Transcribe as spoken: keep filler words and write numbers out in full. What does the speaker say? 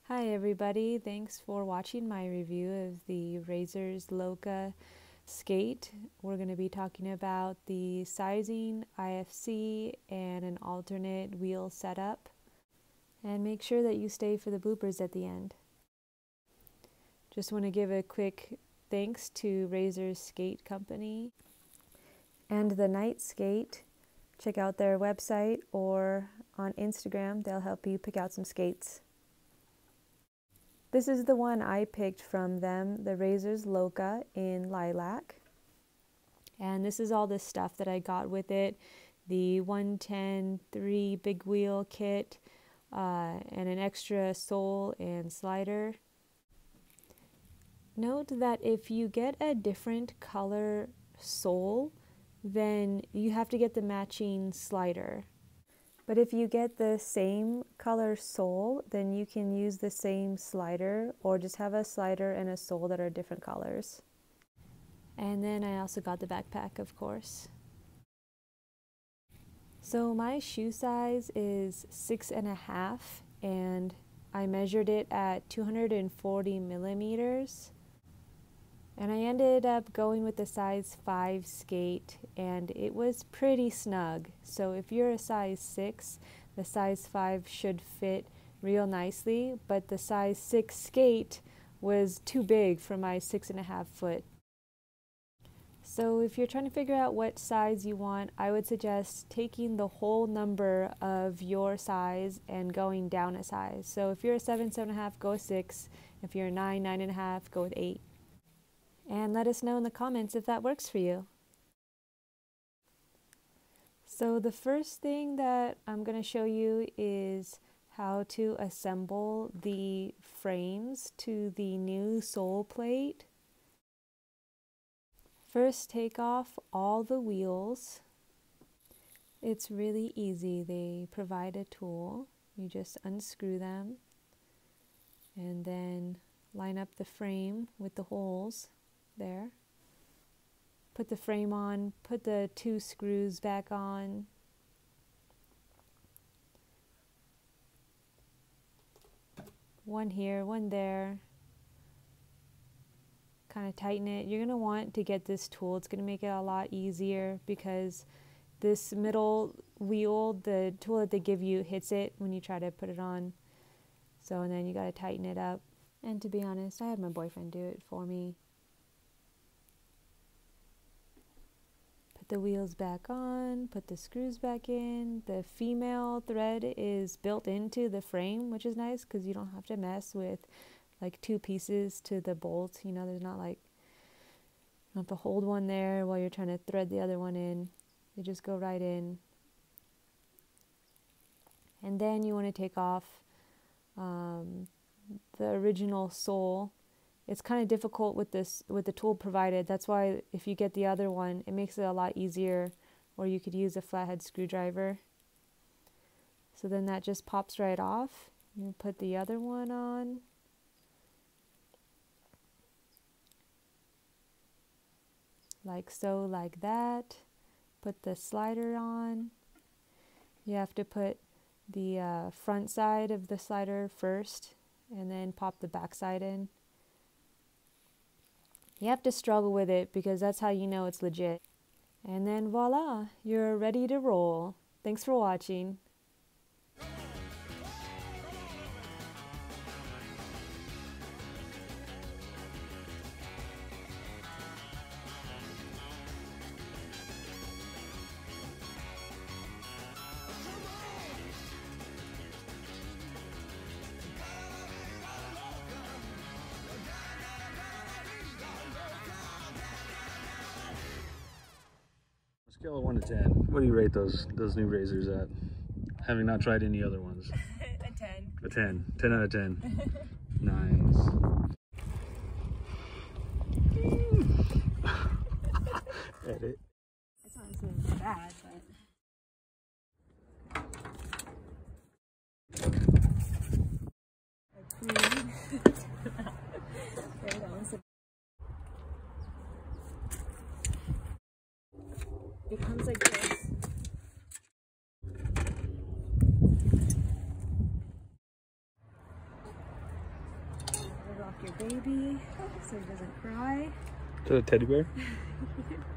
Hi everybody, thanks for watching my review of the Razors Loca skate. We're going to be talking about the sizing, I F C, and an alternate wheel setup. And make sure that you stay for the bloopers at the end. Just want to give a quick thanks to Razors Skate Company and the Night Skate. Check out their website or on Instagram, they'll help you pick out some skates. This is the one I picked from them, the Razors Loca in lilac. And this is all the stuff that I got with it. The one ten three big wheel kit, uh, and an extra sole and slider. Note that if you get a different color sole, then you have to get the matching slider. But if you get the same color sole, then you can use the same slider or just have a slider and a sole that are different colors. And then I also got the backpack, of course. So my shoe size is six and a half, and I measured it at two hundred forty millimeters. And I ended up going with the size five skate, and it was pretty snug. So if you're a size six, the size five should fit real nicely, but the size six skate was too big for my six and a half foot. So if you're trying to figure out what size you want, I would suggest taking the whole number of your size and going down a size. So if you're a seven, seven and a half, go with six. If you're a nine, nine and a half, go with eight. And let us know in the comments if that works for you. So the first thing that I'm going to show you is how to assemble the frames to the new sole plate. First, take off all the wheels. It's really easy. They provide a tool. You just unscrew them and then line up the frame with the holes. There. Put the frame on, put the two screws back on. One here, one there. Kind of tighten it. You're going to want to get this tool. It's going to make it a lot easier because this middle wheel, the tool that they give you, hits it when you try to put it on. So, and then you got to tighten it up. And to be honest, I had my boyfriend do it for me. The wheels back on, put the screws back in. The female thread is built into the frame, which is nice because you don't have to mess with like two pieces to the bolt. You know, there's not like, you don't have to hold one there while you're trying to thread the other one in. They just go right in. And then you want to take off um, the original sole. It's kind of difficult with this with the tool provided. That's why if you get the other one, it makes it a lot easier, or you could use a flathead screwdriver. So then that just pops right off. You put the other one on. Like so, like that. Put the slider on. You have to put the uh, front side of the slider first and then pop the back side in. You have to struggle with it because that's how you know it's legit. And then voila, you're ready to roll. Thanks for watching. Scale of one to ten, what do you rate those those new razors at? Having not tried any other ones. A ten. A ten. ten out of ten. Nice. Edit. It's not so bad, but it comes like this. your baby so he doesn't cry. To the teddy bear?